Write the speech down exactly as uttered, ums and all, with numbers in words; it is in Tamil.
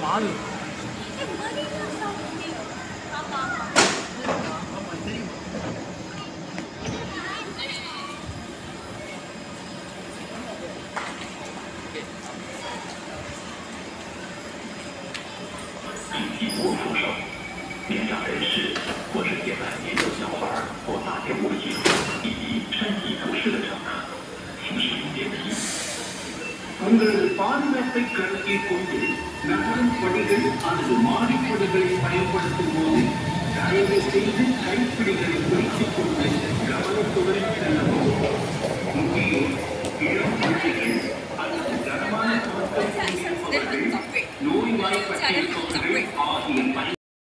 மாடு 以及多出售，年长人士或是携带年幼小孩或大件物品以及身体不适的乘客，请使用电梯。உங்களது பாதுகாப்பை கருத்தில் கொண்டு நகரும் படிகள் அல்லது மாடிப்படிகளை பயன்படுத்தும் போது தயவு செய்து கைப்பிடிகளை பிடித்துக் கொண்டு கவனத்துடன் செல்லவும். முக்கிய இளம் குழந்தைகள் அல்லது கனமான பொருட்கள் நோய்வாய்ப்பட்டிருப்பவர்கள் ஆகிய